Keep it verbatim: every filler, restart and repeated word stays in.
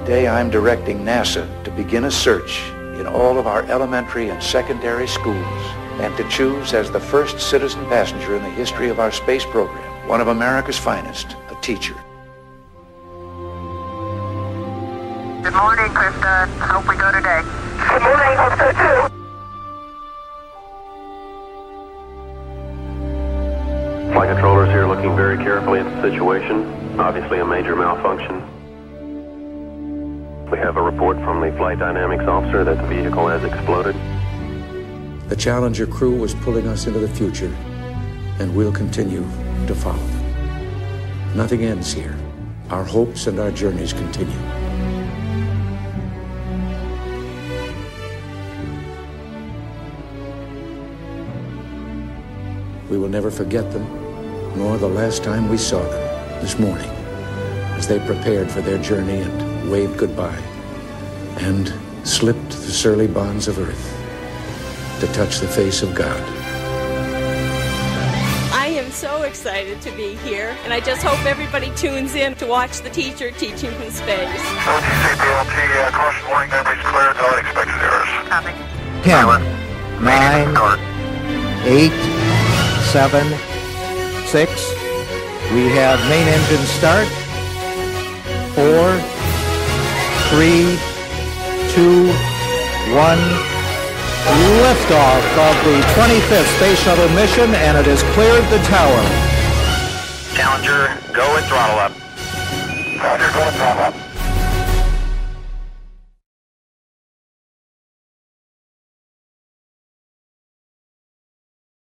Today I'm directing NASA to begin a search in all of our elementary and secondary schools and to choose as the first citizen passenger in the history of our space program, one of America's finest, a teacher. Good morning, Krista. Hope we go today. Good morning. Hope so too. Flight controllers here looking very carefully at the situation. Obviously a major malfunction. We have a report from the flight dynamics officer that the vehicle has exploded. The Challenger crew was pulling us into the future, and we'll continue to follow them. Nothing ends here. Our hopes and our journeys continue. We will never forget them, nor the last time we saw them, this morning, as they prepared for their journey and waved goodbye, and slipped the surly bonds of earth to touch the face of God. I am so excited to be here, and I just hope everybody tunes in to watch the teacher teaching from space. O T C P L T, uh, caution warning, memories clear, no unexpected errors. Copy. ten, nine, eight, seven, six. We have main engine start. Four, three, two, one. Liftoff of the twenty-fifth Space Shuttle mission, and it has cleared the tower. Challenger, go and throttle up. Roger, go and throttle up.